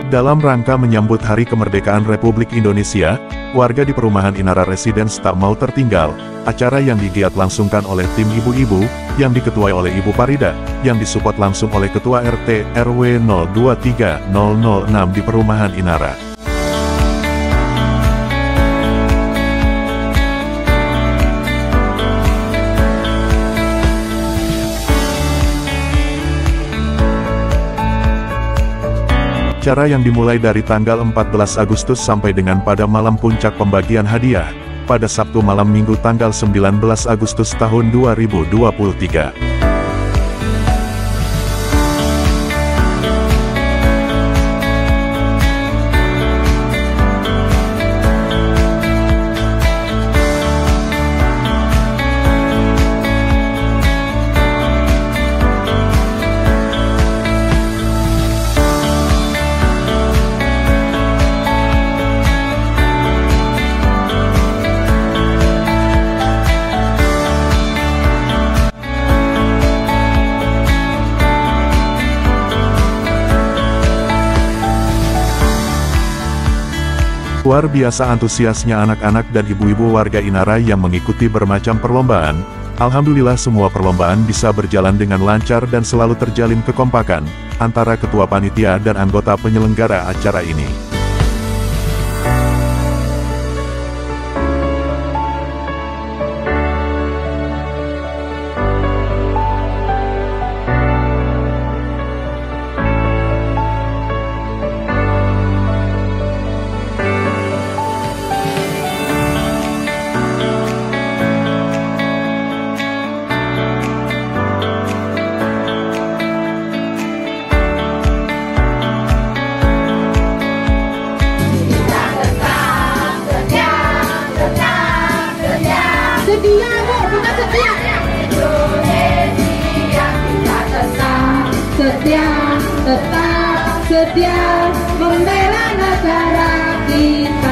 Dalam rangka menyambut Hari Kemerdekaan Republik Indonesia, warga di Perumahan Inara Residence tak mau tertinggal. Acara yang digiat langsungkan oleh tim ibu-ibu, yang diketuai oleh Ibu Parida, yang disupport langsung oleh Ketua RT RW 023006 di Perumahan Inara. Acara yang dimulai dari tanggal 14 Agustus sampai dengan pada malam puncak pembagian hadiah, pada Sabtu malam Minggu tanggal 19 Agustus tahun 2023. Luar biasa antusiasnya anak-anak dan ibu-ibu warga Inara yang mengikuti bermacam perlombaan. Alhamdulillah semua perlombaan bisa berjalan dengan lancar dan selalu terjalin kekompakan antara ketua panitia dan anggota penyelenggara acara ini. Setia, Bu, bukan setia. Indonesia kita setia, tetap setia membela negara kita.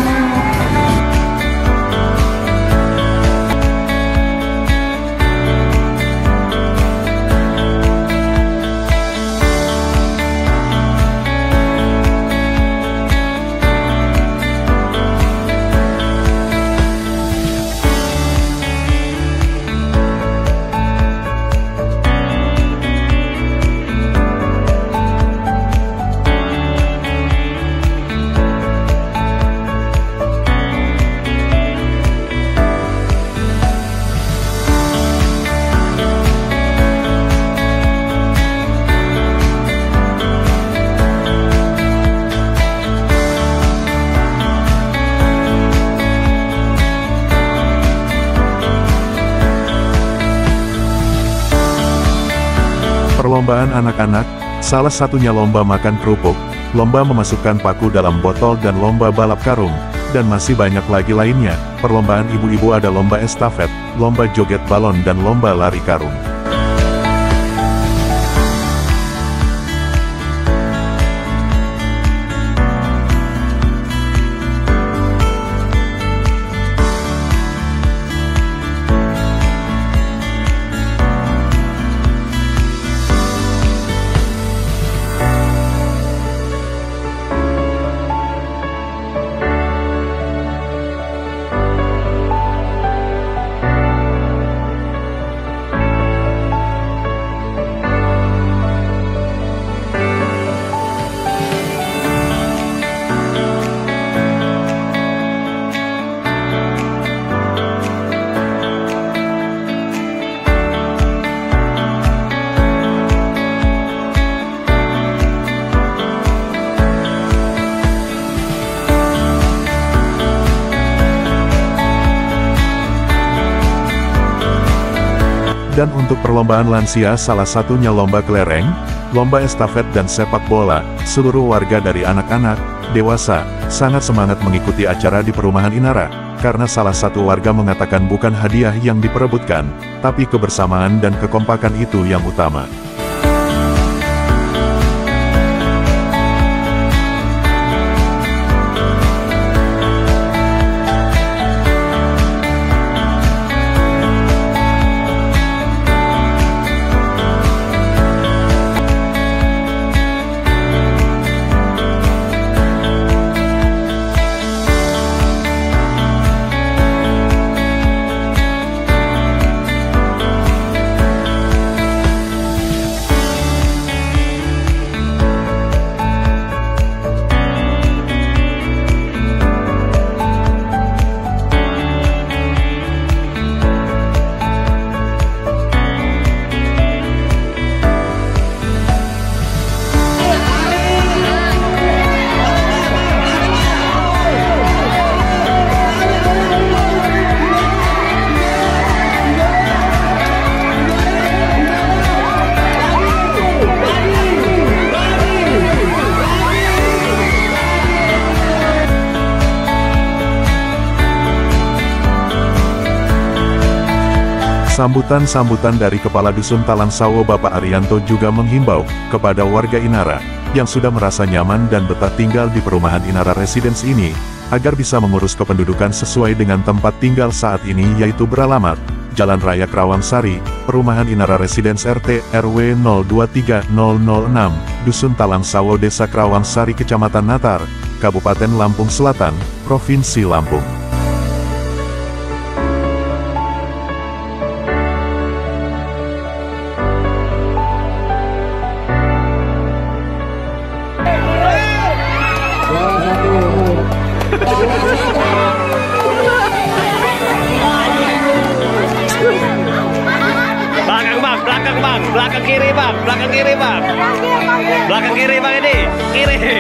Perlombaan anak-anak, salah satunya lomba makan kerupuk, lomba memasukkan paku dalam botol dan lomba balap karung, dan masih banyak lagi lainnya. Perlombaan ibu-ibu ada lomba estafet, lomba joget balon dan lomba lari karung. Dan untuk perlombaan lansia salah satunya lomba kelereng, lomba estafet dan sepak bola, seluruh warga dari anak-anak, dewasa, sangat semangat mengikuti acara di Perumahan Inara, karena salah satu warga mengatakan bukan hadiah yang diperebutkan, tapi kebersamaan dan kekompakan itu yang utama. Sambutan-sambutan dari Kepala Dusun Talang Sawo Bapak Arianto juga menghimbau kepada warga Inara yang sudah merasa nyaman dan betah tinggal di perumahan Inara Residence ini, agar bisa mengurus kependudukan sesuai dengan tempat tinggal saat ini, yaitu beralamat Jalan Raya Krawangsari, Perumahan Inara Residence RT RW 023006, Dusun Talang Sawo Desa Krawangsari Kecamatan Natar, Kabupaten Lampung Selatan, Provinsi Lampung. Belakang kiri bang, belakang kiri bang, belakang kiri bang, ini kiri.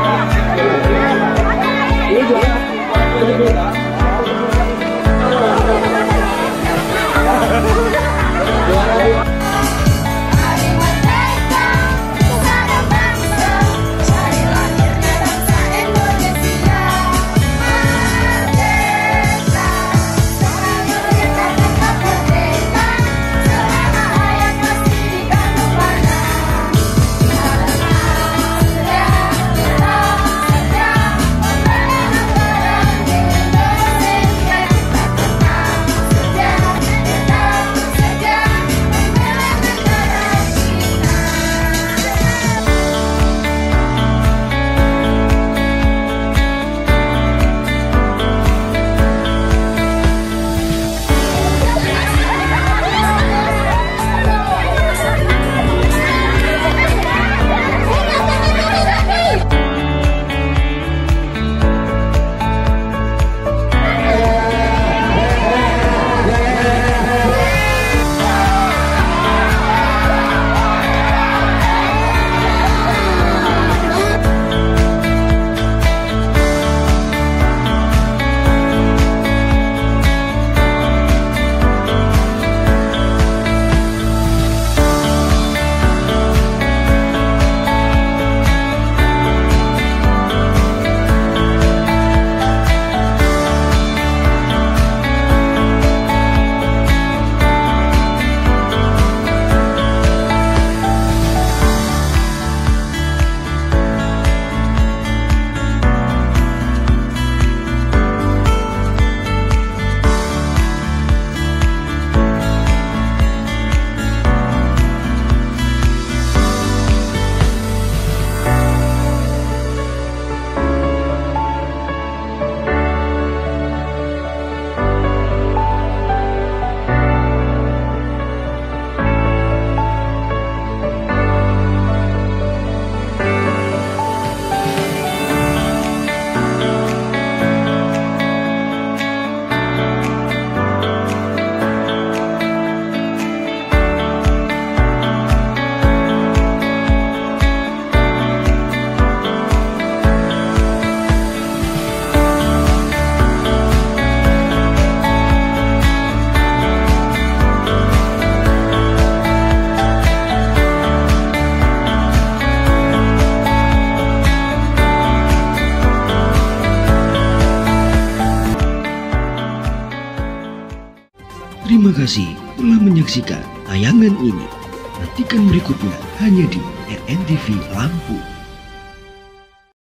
Terima kasih telah menyaksikan tayangan ini. Nantikan berikutnya hanya di RNTV Lampung.